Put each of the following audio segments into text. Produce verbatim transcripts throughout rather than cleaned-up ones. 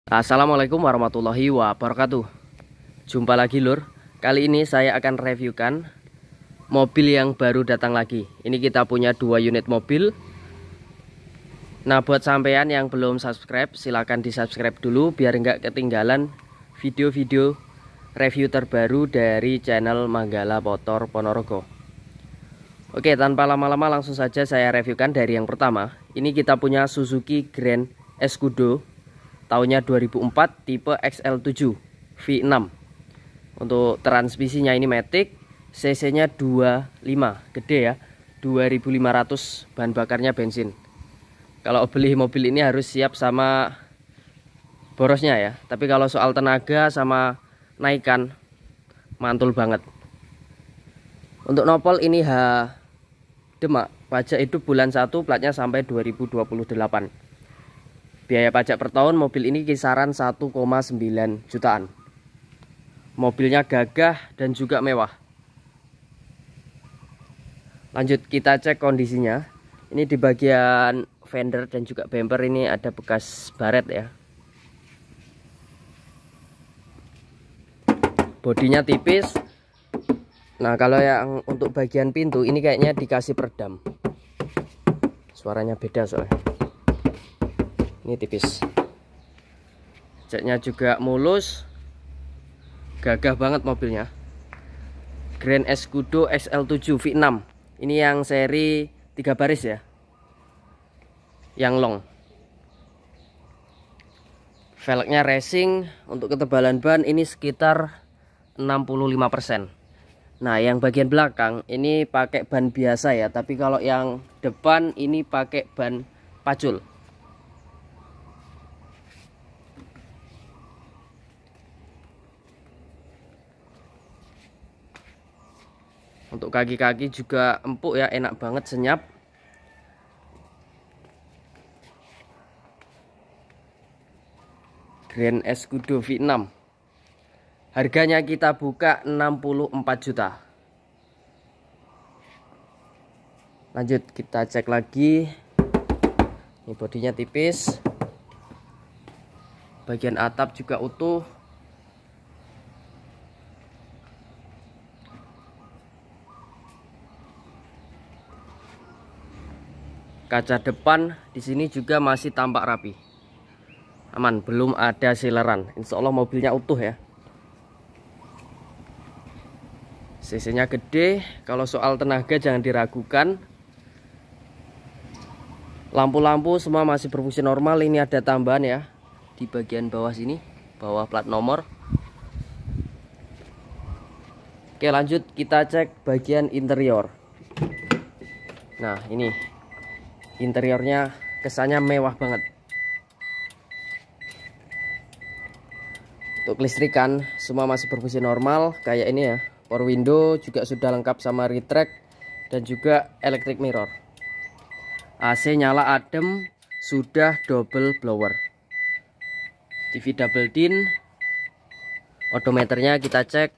Assalamualaikum warahmatullahi wabarakatuh. Jumpa lagi lur. Kali ini saya akan reviewkan mobil yang baru datang lagi. Ini kita punya dua unit mobil. Nah, buat sampean yang belum subscribe, silahkan di subscribe dulu biar nggak ketinggalan video-video review terbaru dari channel Manggala Motor Ponorogo. Oke, tanpa lama-lama langsung saja saya reviewkan dari yang pertama. Ini kita punya Suzuki Grand Escudo tahunnya dua ribu empat, tipe X L tujuh V enam. Untuk transmisinya ini matic, cc-nya dua puluh lima, gede ya, dua ribu lima ratus, bahan bakarnya bensin. Kalau beli mobil ini harus siap sama borosnya ya. Tapi kalau soal tenaga sama naikan, mantul banget. Untuk nopol ini H Demak, pajak hidup bulan satu, platnya sampai dua ribu dua puluh delapan. Biaya pajak per tahun mobil ini kisaran satu koma sembilan jutaan. Mobilnya gagah dan juga mewah. Lanjut kita cek kondisinya. Ini di bagian fender dan juga bumper ini ada bekas baret ya. Bodinya tipis. Nah, kalau yang untuk bagian pintu ini kayaknya dikasih peredam. Suaranya beda soalnya. Ini tipis. Ceknya juga mulus. Gagah banget mobilnya. Grand Escudo X L tujuh V enam. Ini yang seri tiga baris ya. Yang long. Velgnya racing. Untuk ketebalan ban ini sekitar enam puluh lima persen. Nah, yang bagian belakang ini pakai ban biasa ya, tapi kalau yang depan ini pakai ban pacul. Untuk kaki-kaki juga empuk ya, enak banget, senyap. Grand Escudo V enam. Harganya kita buka enam puluh empat juta. Lanjut kita cek lagi. Ini bodinya tipis. Bagian atap juga utuh. Kaca depan di sini juga masih tampak rapi. Aman, belum ada sileran. Insya Allah mobilnya utuh ya. cc-nya gede. Kalau soal tenaga jangan diragukan. Lampu-lampu semua masih berfungsi normal. Ini ada tambahan ya di bagian bawah sini, bawah plat nomor. Oke, lanjut kita cek bagian interior. Nah, ini interiornya kesannya mewah banget. Untuk kelistrikan semua masih berfungsi normal kayak ini ya. Power window juga sudah lengkap sama retract dan juga electric mirror. A C nyala adem, sudah double blower. T V double din. Odometernya kita cek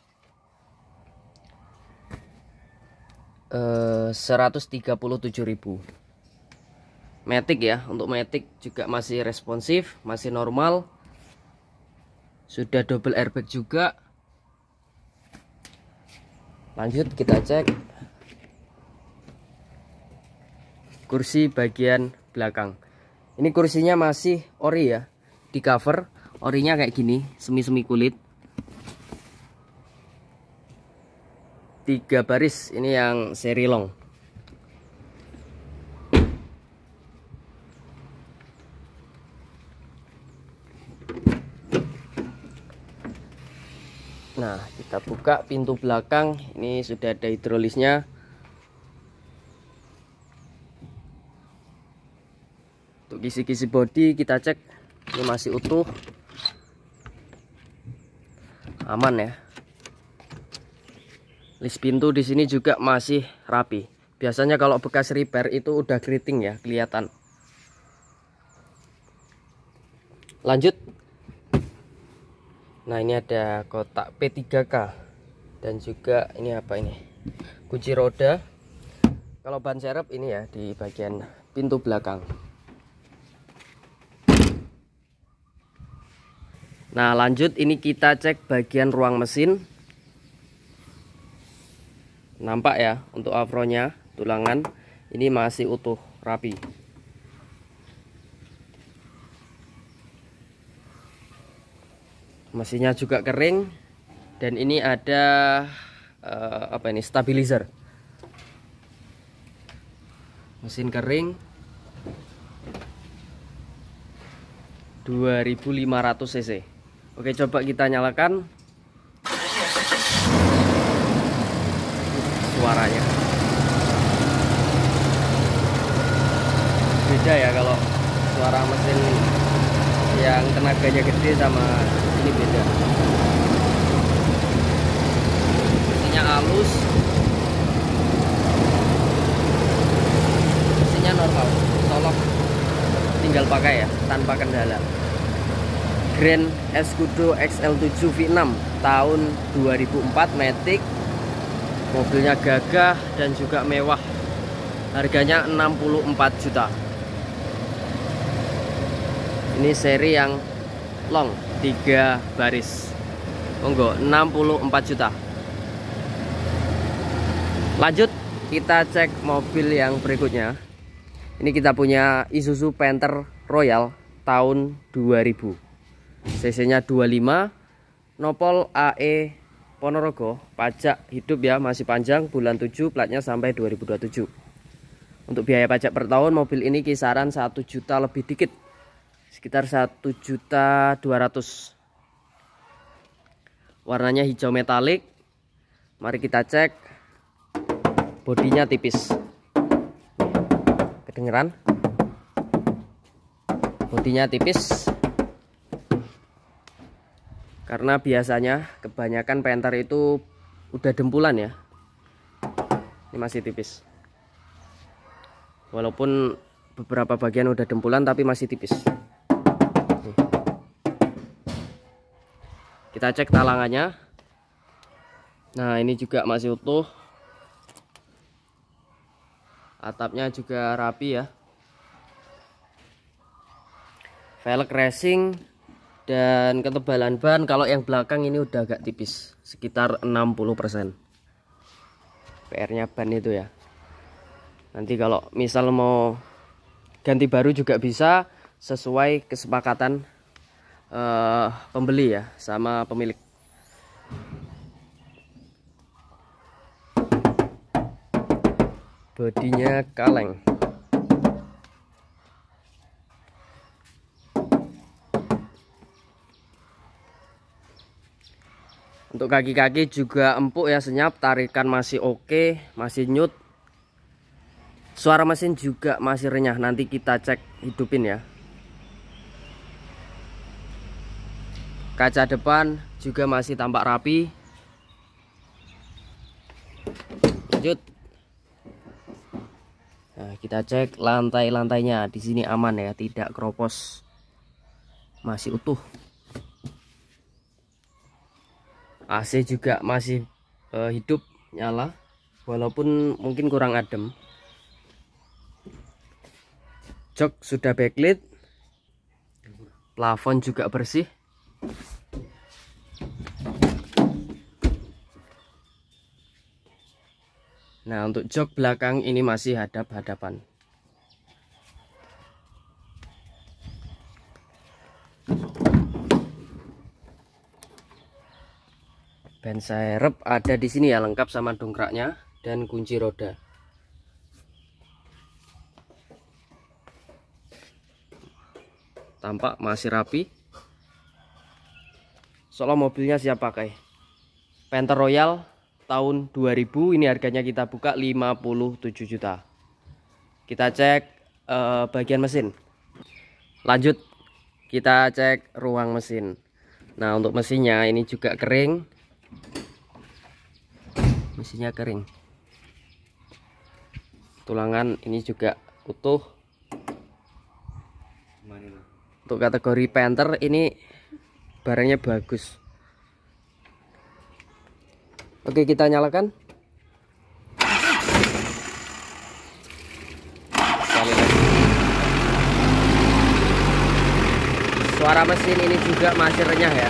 eh, seratus tiga puluh tujuh ribu. Matic ya, untuk matic juga masih responsif, masih normal. Sudah double airbag juga. Lanjut kita cek kursi bagian belakang. Ini kursinya masih ori ya, di cover orinya kayak gini, semi-semi kulit. Tiga baris, ini yang seri long. Nah, kita buka pintu belakang. Ini sudah ada hidrolisnya. Untuk kisi-kisi bodi kita cek, ini masih utuh, aman ya. List pintu di sini juga masih rapi. Biasanya kalau bekas repair itu udah keriting ya, kelihatan. Lanjut. Nah, ini ada kotak P tiga K dan juga ini apa ini? Kunci roda. Kalau ban serep ini ya di bagian pintu belakang. Nah lanjut, ini kita cek bagian ruang mesin. Nampak ya, untuk afronya, tulangan ini masih utuh, rapi. Mesinnya juga kering. Dan ini ada uh, apa ini, stabilizer. Mesin kering, dua ribu lima ratus cc. Oke, coba kita nyalakan. Suaranya beda ya, kalau suara mesin yang tenaganya gede sama ini beda. Mesinnya halus, mesinnya normal, colok tinggal pakai ya, tanpa kendala. Grand Escudo X L tujuh V enam tahun dua ribu empat, matic. Mobilnya gagah dan juga mewah. Harganya enam puluh empat juta. Ini seri yang long, tiga baris. Monggo, enam puluh empat juta. Lanjut, kita cek mobil yang berikutnya. Ini kita punya Isuzu Panther Royal tahun dua ribu. cc-nya dua puluh lima, nopol A E Ponorogo, pajak hidup ya, masih panjang, bulan tujuh, platnya sampai dua ribu dua puluh tujuh. Untuk biaya pajak per tahun mobil ini kisaran satu juta lebih dikit, sekitar satu juta dua ratus. Warnanya hijau metalik. Mari kita cek. Bodinya tipis. Kedengeran? Bodinya tipis. Karena biasanya kebanyakan Panther itu udah dempulan ya. Ini masih tipis. Walaupun beberapa bagian udah dempulan tapi masih tipis. Nih. Kita cek talangannya. Nah, ini juga masih utuh. Atapnya juga rapi ya. Velg racing. Dan ketebalan ban kalau yang belakang ini udah agak tipis, sekitar enam puluh persen. P R-nya ban itu ya. Nanti kalau misal mau ganti baru juga bisa, sesuai kesepakatan uh, pembeli ya sama pemilik. Bodinya kaleng. Untuk kaki-kaki juga empuk ya, senyap, tarikan masih oke, masih nyut. Suara mesin juga masih renyah, nanti kita cek hidupin ya. Kaca depan juga masih tampak rapi. Lanjut. Nah, kita cek lantai-lantainya, di sini aman ya, tidak keropos. Masih utuh. A C juga masih uh, hidup, nyala, walaupun mungkin kurang adem. Jok sudah backlit, plafon juga bersih. Nah, untuk jok belakang ini masih hadap-hadapan. Ban serep ada di sini ya, lengkap sama dongkraknya dan kunci roda. Tampak masih rapi. Soalnya mobilnya siap pakai. Panther Royal tahun dua ribu, ini harganya kita buka lima puluh tujuh juta. Kita cek uh, bagian mesin. Lanjut, kita cek ruang mesin. Nah, untuk mesinnya ini juga kering. Mesinnya kering. Tulangan ini juga utuh. Untuk kategori Panther ini barangnya bagus. Oke, kita nyalakan. Sekali lagi. Suara mesin ini juga masih renyah ya,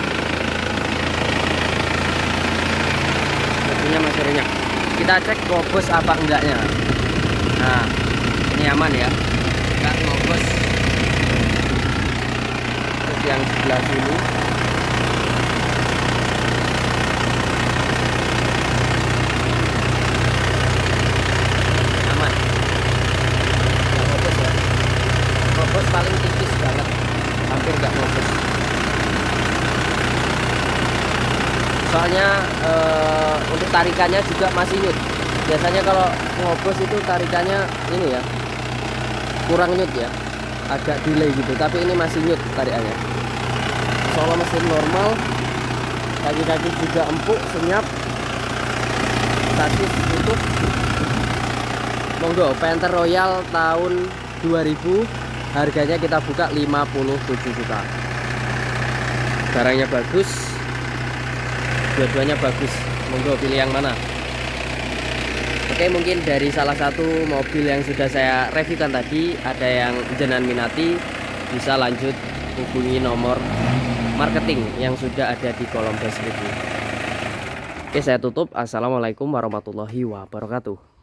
mesinnya masih renyah. Kita cek ngobos apa enggaknya. Nah, ini aman ya, enggak ngobos. Terus yang sebelah sini aman, enggak ngobos ya. Ngobos paling tipis banget, hampir enggak ngobos. Soalnya eh, untuk tarikannya juga masih nyut. Biasanya kalau ngobos itu tarikannya ini ya, kurang nyut ya, agak delay gitu, tapi ini masih nyut tarikannya. Soalnya mesin normal, kaki-kaki juga empuk, senyap, sasis tutup. Monggo, Panther Royal tahun dua ribu, harganya kita buka lima puluh tujuh juta. Barangnya bagus, dua-duanya bagus. Monggo pilih yang mana. Oke, mungkin dari salah satu mobil yang sudah saya reviewkan tadi ada yang jenengan minati, bisa lanjut hubungi nomor marketing yang sudah ada di kolom deskripsi. Oke, saya tutup. Assalamualaikum warahmatullahi wabarakatuh.